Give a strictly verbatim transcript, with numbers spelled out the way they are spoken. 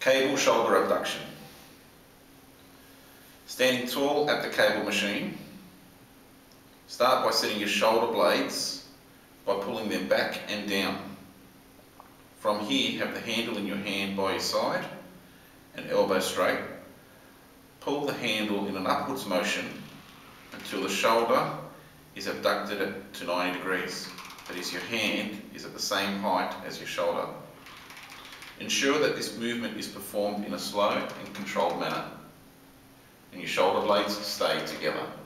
Cable shoulder abduction. Standing tall at the cable machine, start by setting your shoulder blades by pulling them back and down. From here, have the handle in your hand by your side and elbow straight. Pull the handle in an upwards motion until the shoulder is abducted to ninety degrees. That is, your hand is at the same height as your shoulder. Ensure that this movement is performed in a slow and controlled manner, and your shoulder blades stay together.